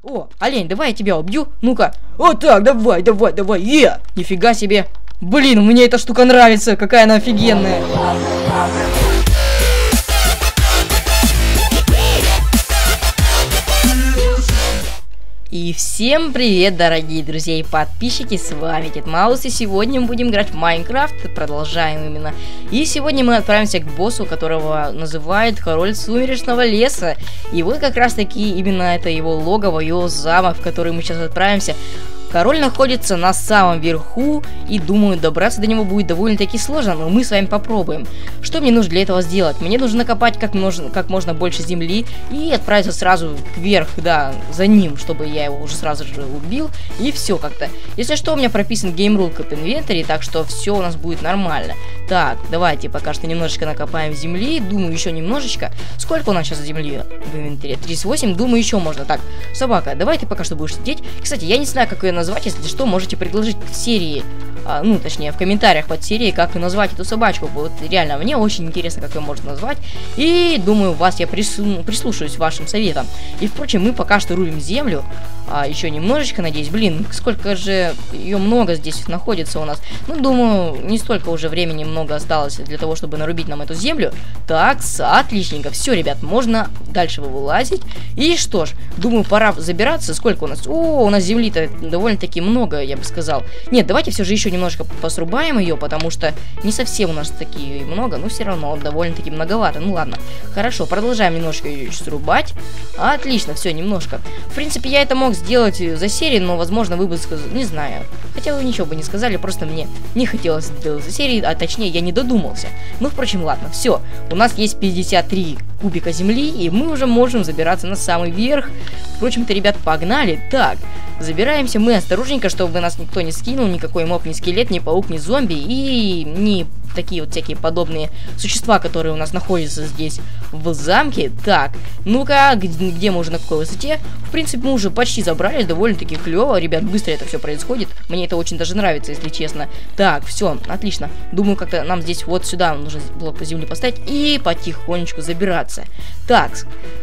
О, олень, давай я тебя убью. Ну-ка. Вот так, давай, давай, давай. Нифига себе. Блин, мне эта штука нравится. Какая она офигенная. И всем привет, дорогие друзья и подписчики, с вами Дед Маус, и сегодня мы будем играть в Майнкрафт, продолжаем именно. И сегодня мы отправимся к боссу, которого называют Король Сумеречного Леса. И вот как раз таки именно это его логово, его замок, в который мы сейчас отправимся. Король находится на самом верху, и думаю, добраться до него будет довольно-таки сложно, но мы с вами попробуем. Что мне нужно для этого сделать? Мне нужно накопать как можно больше земли и отправиться сразу вверх, да, за ним, чтобы я его уже сразу же убил, и все как-то. Если что, у меня прописан Game Rule Cap Inventory, так что все у нас будет нормально. Так, давайте пока что немножечко накопаем земли, думаю, еще немножечко. Сколько у нас сейчас земли в инвентаре? 38, думаю, еще можно. Так, собака, давай ты пока что будешь сидеть. Кстати, я не знаю, как ее назвать, если что, можете предложить в серии, ну, точнее, в комментариях под серией, как назвать эту собачку. Вот реально, мне очень интересно, как ее можно назвать. И думаю, я прислушаюсь вашим советам. И, впрочем, мы пока что рулим землю. Еще немножечко, надеюсь. Блин, сколько же ее много здесь находится у нас. Ну, думаю, не столько уже времени много осталось для того, чтобы нарубить нам эту землю. Так, отличненько. Все, ребят, можно дальше вылазить. И что ж, думаю, пора забираться. Сколько у нас? О, у нас земли-то довольно-таки много, я бы сказал. Нет, давайте все же еще немножко посрубаем ее, потому что не совсем у нас такие много, но все равно довольно-таки многовато. Ну ладно, хорошо, продолжаем немножко ее срубать. Отлично, все, немножко. В принципе, я это мог сделать за серию, но, возможно, вы бы сказали, не знаю. Хотя вы ничего бы не сказали, просто мне не хотелось сделать за серию, а точнее, я не додумался. Ну, впрочем, ладно, все. У нас есть 53 кубика земли, и мы уже можем забираться на самый верх. Впрочем-то, ребят, погнали. Так, забираемся мы осторожненько, чтобы нас никто не скинул, никакой моб, ни скелет, ни паук, ни зомби, и ни такие вот всякие подобные существа, которые у нас находятся здесь в замке. Так, ну-ка, где мы уже, на какой высоте? В принципе, мы уже почти забрались, довольно-таки клево. Ребят, быстро это все происходит. Мне это очень даже нравится, если честно. Так, все, отлично. Думаю, как-то нам здесь вот сюда нужно блок по земле поставить и потихонечку забираться. Так.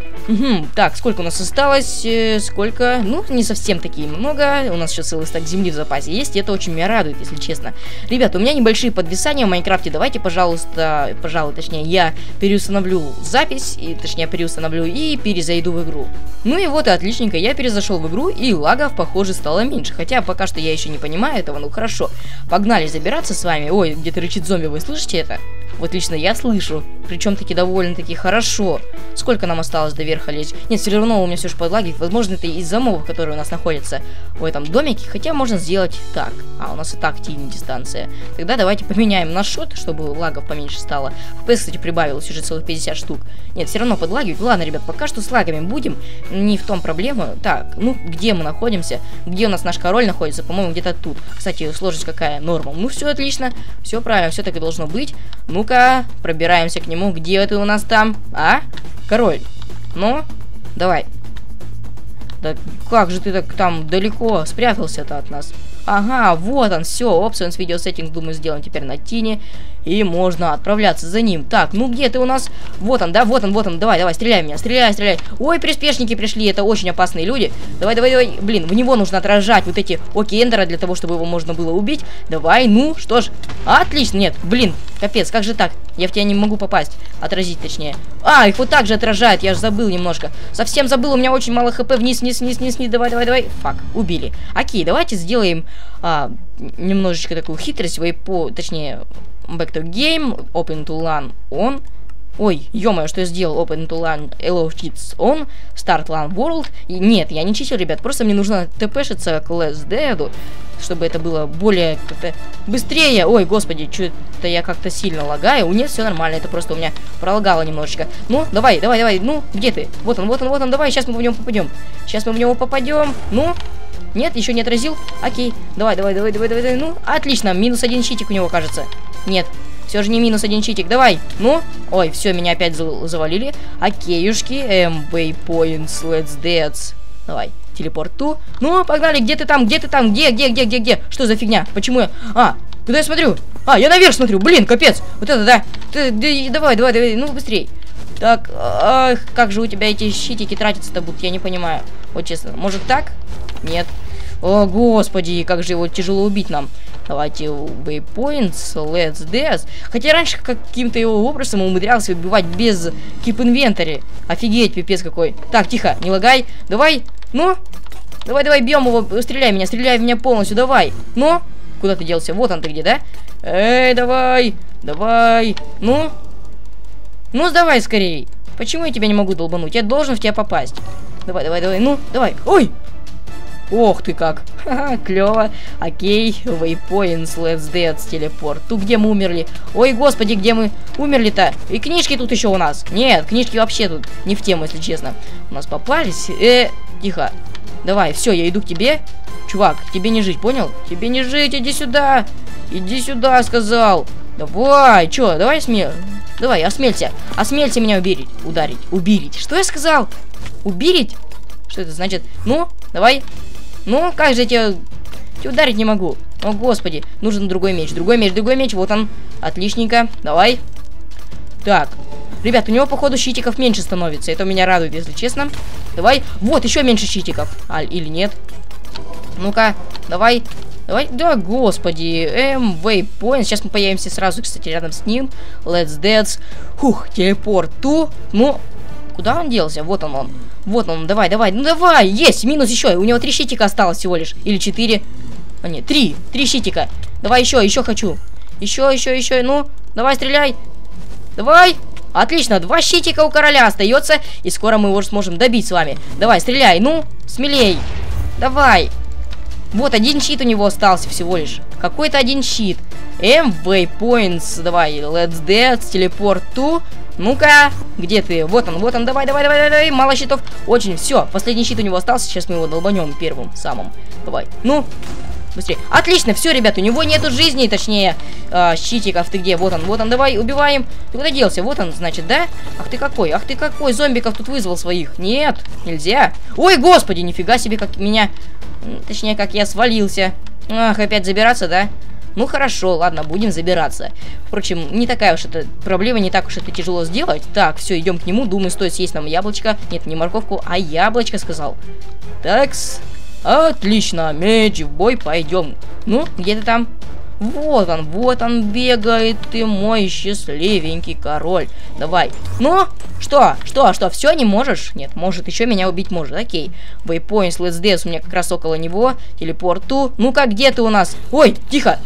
Так, сколько у нас осталось? Сколько? Ну, не совсем такие много. У нас сейчас целый стак земли в запасе есть, и это очень меня радует, если честно. Ребята, у меня небольшие подвисания в Майнкрафте. Давайте, пожалуйста, точнее, я переустановлю запись, переустановлю и перезайду в игру. Ну и вот и отличненько, я перезашел в игру, и лагов, похоже, стало меньше. Хотя пока что я еще не понимаю этого, ну хорошо. Погнали забираться с вами. Ой, где-то рычит зомби, вы слышите это? Вот лично я слышу. Причем таки довольно-таки хорошо. Сколько нам осталось до верха лезть? Нет, все равно у меня все же подлагивает. Возможно, это из-за мобов, которые у нас находятся в этом домике. Хотя можно сделать так. У нас и так тильная дистанция. Тогда давайте поменяем наш шот, чтобы лагов поменьше стало. FPS, кстати, прибавилось уже целых 50 штук. Нет, все равно подлагивает. Ладно, ребят, пока что с лагами будем. Не в том проблема. Так, ну, где мы находимся? Где у нас наш король находится? По-моему, где-то тут. Кстати, сложность какая? Норма. Ну, все отлично. Все правильно, все так и должно быть. Ну-ка, пробираемся к нему. Где это у нас там? Король. Ну, давай. Да как же ты так там далеко спрятался-то от нас? Ага, вот он, все, Options Video Settings, думаю, сделаем теперь на тине. И можно отправляться за ним. Так, ну где ты у нас? Вот он, да, вот он, давай, стреляй меня, стреляй. Ой, приспешники пришли, это очень опасные люди. Давай, блин, в него нужно отражать вот эти оки Эндера, для того, чтобы его можно было убить. Давай, ну, что ж, отлично, нет, блин, капец, как же так? Я в тебя не могу попасть, отразить точнее. Их вот так же отражает, я же забыл немножко. Совсем забыл, у меня очень мало хп, вниз, давай. Фак, убили. Окей, давайте сделаем немножечко такую хитрость, точнее... Back to game, open to LAN on. Ой, ё-моё, что я сделал? Open to LAN, allow cheats on, start LAN world. И нет, я не читил, ребят, просто мне нужно тпшиться к Last Dead, чтобы это было более как-то быстрее. Ой, господи, что-то я как-то сильно лагаю. Нет, все нормально, это просто у меня пролагало немножечко. Ну, давай, ну, где ты? Вот он, давай, сейчас мы в него попадем. Ну, нет, еще не отразил. Окей, давай, ну, отлично, -1 щитик у него, кажется. Нет, все же не -1 читик. Давай. Ну. Ой, все, меня опять завалили. Окейушки. Waypoints, let's dance. Давай. Телепорту. Ну, погнали. Где ты там? Где? Что за фигня? Почему я... куда я смотрю? Я наверх смотрю. Блин, капец. Вот это, да. Давай. Ну, быстрей. Так, как же у тебя эти щитики тратятся-то будут? Я не понимаю. Вот честно. Может так? Нет. О, господи, как же его тяжело убить нам. Давайте waypoints, let's dance. Хотя раньше каким-то его образом умудрялся убивать без keep inventory. Офигеть, пипец какой. Так, тихо, не лагай. Давай, ну. Давай, бьем его. Стреляй в меня полностью, давай. Ну. Куда ты делся? Вот он ты где, да? Эй, давай. Ну. Ну, сдавай скорее. Почему я тебя не могу долбануть? Я должен в тебя попасть. Давай. Ну, давай. Ой. Ох ты как. Ха-ха, клево. Окей, waypoints, let's dance, телепорт. Тут где мы умерли? Ой, господи, где мы умерли-то? И книжки тут еще у нас. Нет, книжки вообще тут не в тему, если честно. У нас попались. Тихо. Давай, все, я иду к тебе. Чувак, тебе не жить, понял? Тебе не жить, иди сюда. Иди сюда, сказал. Давай, чё, давай Давай, осмелься. Осмелься меня ударить. Уберить. Что я сказал? Уберить? Что это значит? Ну, давай. Ну, как же я тебя ударить не могу? О, господи. Нужен другой меч. Другой меч. Вот он. Отличненько. Давай. Так. Ребят, у него, походу, щитиков меньше становится. Это меня радует, если честно. Давай. Вот, еще меньше щитиков. Или нет? Ну-ка. Давай. Да, господи. Waypoint. Сейчас мы появимся сразу, кстати, рядом с ним. Let's dance. Хух, телепорт. Ну, куда он делся? Вот он. Давай. Ну, давай. Есть. Минус еще. У него 3 щитика осталось всего лишь. Или 4. А, нет, 3 щитика. Давай еще хочу. Еще. Ну, давай, стреляй. Давай. Отлично. 2 щитика у короля остается. И скоро мы его сможем добить с вами. Давай, стреляй. Ну, смелей. Давай. Вот, 1 щит у него остался всего лишь. Какой-то 1 щит. Waypoints. Давай, let's dance, телепорт ту. Ну-ка, где ты? Вот он, давай. Мало щитов. Очень, все, последний щит у него остался. Сейчас мы его долбанем первым самым. Давай, ну, быстрее. Отлично, все, ребят, у него нету жизни, точнее, щитиков. Ты где? Вот он, давай, убиваем. Ты куда делся? Вот он, значит, да? Ах ты какой, зомбиков тут вызвал своих. Нет, нельзя. Ой, господи, нифига себе, как меня... Точнее, как я свалился. Ах, опять забираться, да? Ну хорошо, ладно, будем забираться. Впрочем, не такая уж это проблема, не так уж это тяжело сделать. Так, все, идем к нему. Думаю, стоит съесть нам яблочко. Нет, не морковку, а яблочко, сказал. Такс. Отлично, меч, в бой, пойдем. Ну, где ты там? Вот он бегает, ты мой счастливенький король. Давай. Ну, что, все, не можешь? Нет, может, еще меня убить может. Окей. Waypoints, let's dance, у меня как раз около него. Телепорту. Ну-ка, где ты у нас? Ой, тихо.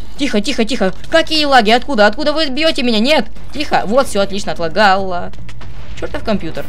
Какие лаги? Откуда вы бьете меня? Нет, тихо. Вот, все, отлично, отлагало. Чертов компьютер,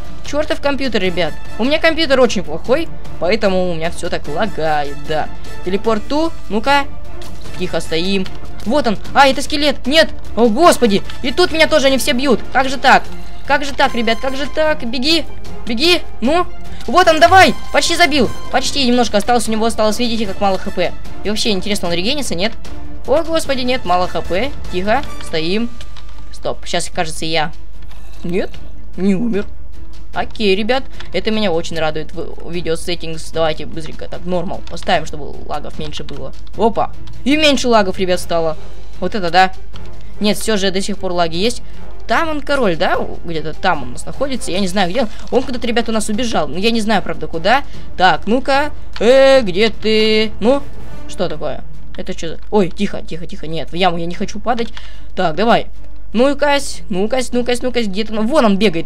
ребят. У меня компьютер очень плохой, поэтому у меня все так лагает, да. Телепорту. Ну-ка. Тихо стоим. Вот он. Это скелет. Нет. О, господи. И тут меня тоже они все бьют. Как же так, ребят? Как же так? Беги. Ну. Вот он, давай. Почти забил. Почти немножко осталось. У него осталось, видите, как мало хп. И вообще, интересно, он регенится, нет? О, господи, нет. Мало хп. Тихо. Стоим. Стоп. Сейчас, кажется, я... Нет. Не умер. Окей, ребят, это меня очень радует. Видео settings, давайте быстренько так, нормал поставим, чтобы лагов меньше было. Опа, и меньше лагов, ребят, стало. Вот это да. Нет, все же до сих пор лаги есть. Там он король, да? Где-то там он у нас находится. Я не знаю, где он. Он куда-то, ребят, у нас убежал. Но я не знаю, правда, куда. Так, ну-ка. Где ты? Ну, что такое? Это что за... Ой, тихо. Нет, в яму я не хочу падать. Так, давай. Ну-ка, где ты? Вон он бегает.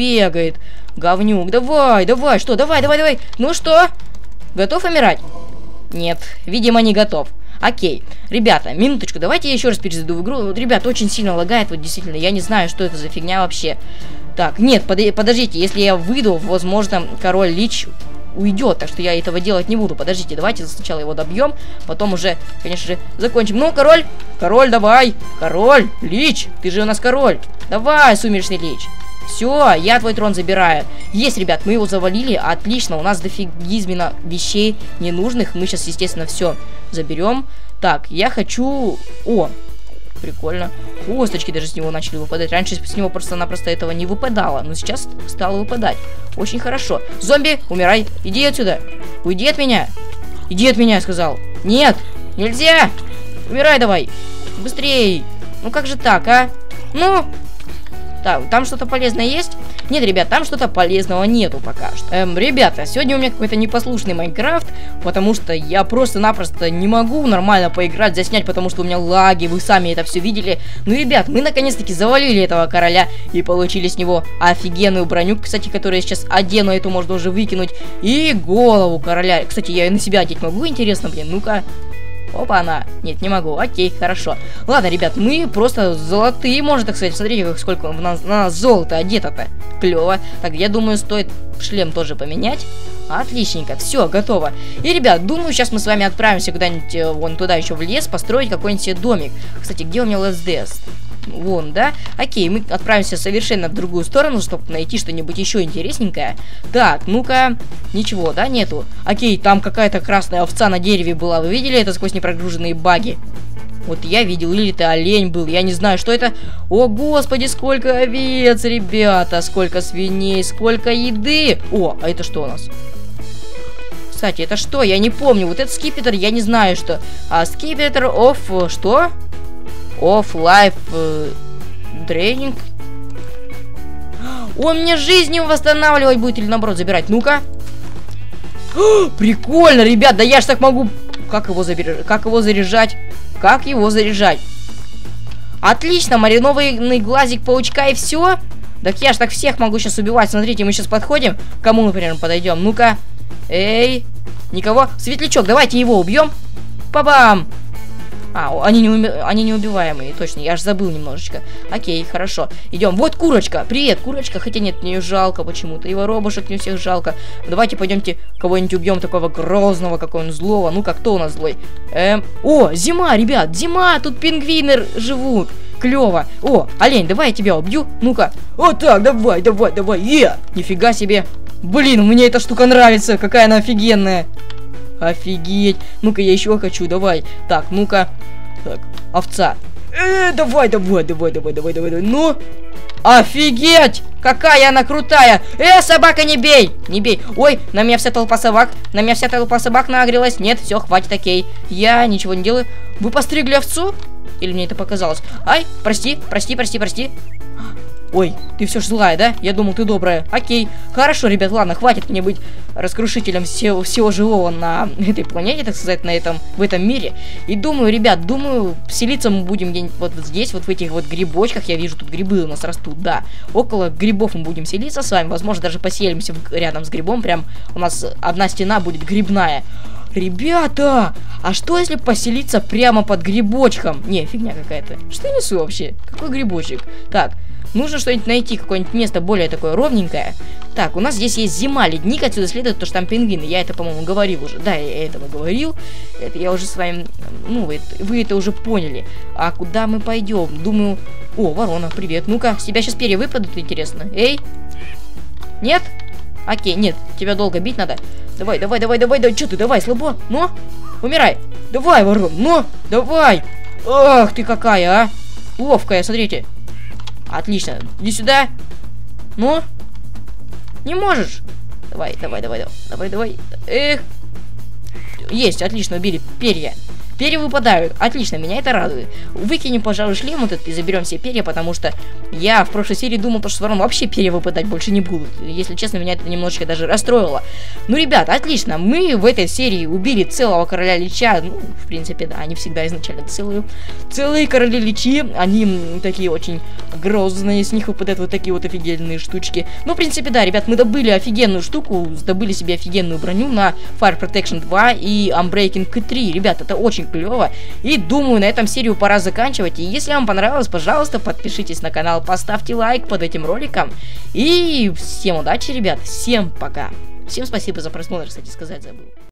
Говнюк, давай, что? Давай. Ну что? Готов умирать? Нет, видимо, не готов. Окей, ребята, минуточку, давайте я еще раз перезайду в игру. Вот, ребят, очень сильно лагает, вот действительно, я не знаю, что это за фигня вообще. Так, нет, подождите, если я выйду, возможно, король Лич уйдет, так что я этого делать не буду. Подождите, давайте сначала его добьем, потом уже, конечно же, закончим. Ну, король, давай, король, Лич, ты же у нас король. Давай, сумеречный Лич. Все, я твой трон забираю. Есть, ребят, мы его завалили. Отлично, у нас дофигизмина вещей ненужных. Мы сейчас, естественно, все заберем. Так, я хочу... О, прикольно. Косточки даже с него начали выпадать. Раньше с него просто-напросто этого не выпадало. Но сейчас стало выпадать. Очень хорошо. Зомби, умирай. Иди отсюда. Уйди от меня. Иди от меня, я сказал. Нет, нельзя. Умирай давай. Быстрей. Ну как же так, а? Ну... Так, там что-то полезное есть? Нет, ребят, там что-то полезного нету пока что. Ребята, сегодня у меня какой-то непослушный Майнкрафт, потому что я просто-напросто не могу нормально поиграть, заснять, потому что у меня лаги, вы сами это все видели. Ну, ребят, мы наконец-таки завалили этого короля и получили с него офигенную броню, кстати, которую я сейчас одену, эту можно уже выкинуть, и голову короля. Кстати, я ее на себя одеть могу, интересно, блин, ну-ка. Опа, она. Нет, не могу. Окей, хорошо. Ладно, ребят, мы просто золотые, можно так сказать. Смотрите, сколько на нас золото одето-то. Клево. Так, я думаю, стоит шлем тоже поменять. Отличненько, все, готово. И, ребят, думаю, сейчас мы с вами отправимся куда-нибудь вон туда еще в лес, построить какой-нибудь себе домик. Кстати, где у меня ЛСДС? Вон, да? Окей, мы отправимся совершенно в другую сторону, чтобы найти что-нибудь еще интересненькое. Так, ну-ка. Ничего, да, нету? Окей, там какая-то красная овца на дереве была. Вы видели это сквозь непрогруженные баги? Вот я видел, или это олень был, я не знаю, что это. О, господи, сколько овец, ребята, сколько свиней, сколько еды. О, а это что у нас? Кстати, это что? Я не помню. Вот этот скипетр, я не знаю, что. А скипетр of... Что? Off-life тренинг. Он мне жизнь восстанавливать будет или наоборот забирать? Ну-ка. Прикольно, ребят, да я ж так могу. Как его заряжать? Как его заряжать? Отлично, маринованный глазик паучка и все. Так я ж так всех могу сейчас убивать. Смотрите, мы сейчас подходим. К кому, например, подойдем? Ну-ка. Эй, никого. Светлячок, давайте его убьем. Па-бам. А, они неубиваемые, точно, я аж забыл немножечко. Окей, хорошо. Идем. Вот курочка. Привет, курочка. Хотя нет, мне ее жалко почему-то. И воробушек мне всех жалко. Давайте пойдемте кого-нибудь убьем такого грозного, какого-нибудь злого. Ну-ка, кто у нас злой? О, зима, ребят, зима. Тут пингвины живут. Клево. О, олень, давай я тебя убью. Ну-ка. Вот так, давай. Нифига себе. Блин, мне эта штука нравится. Какая она офигенная. Офигеть. Ну-ка, я еще хочу, давай. Так, ну-ка. Так, овца. Давай. Ну. Офигеть! Какая она крутая! Собака, не бей! Не бей! Ой, на меня вся толпа собак. Нагрелась. Нет, все, хватит, окей. Я ничего не делаю. Вы постригли овцу? Или мне это показалось? Ай, прости. Ой, ты все ж злая, да? Я думал, ты добрая. Окей. Хорошо, ребят, ладно, хватит мне быть разрушителем всего живого на этой планете, так сказать, в этом мире. И думаю, ребят, селиться мы будем где-нибудь вот здесь, вот в этих вот грибочках. Я вижу, тут грибы у нас растут, да. Около грибов мы будем селиться с вами. Возможно, даже поселимся рядом с грибом. Прям у нас одна стена будет грибная. Ребята, а что если поселиться прямо под грибочком? Не, фигня какая-то. Что я несу вообще? Какой грибочек? Так, нужно что-нибудь найти, какое-нибудь место более такое ровненькое. Так, у нас здесь есть зима, ледник, отсюда следует то, что там пингвины. Я это, по-моему, говорил уже. Да, я этого говорил. Это я уже с вами... Ну, вы это уже поняли. А куда мы пойдем? Думаю... О, ворона, привет. Ну-ка, с тебя сейчас перья выпадут, интересно. Эй? Нет? Окей, нет, тебя долго бить надо. Давай. Че ты, давай, слабо. Ну, умирай. Давай, ворон, ну, давай. Ах ты какая, а. Ловкая, смотрите. Отлично, иди сюда. Ну, не можешь. Давай. Эх. Есть, отлично, убили перья. Перья выпадают. Отлично, меня это радует. Выкинем, пожалуй, шлем этот и заберем все перья, потому что я в прошлой серии думал, что с ворон вообще перья выпадать больше не будут. Если честно, меня это немножечко даже расстроило. Ну, ребят, отлично. Мы в этой серии убили целого короля лича. Ну, в принципе, да, они всегда изначально целые короли личи. Они такие очень грозные. С них выпадают вот такие вот офигенные штучки. Ну, в принципе, да, ребят, мы добыли офигенную штуку. Добыли себе офигенную броню на Fire Protection 2 и Unbreaking 3. Ребят, это очень клево. И думаю, на этом серию пора заканчивать. И если вам понравилось, пожалуйста, подпишитесь на канал, поставьте лайк под этим роликом. И всем удачи, ребят. Всем пока. Всем спасибо за просмотр, кстати, сказать забыл.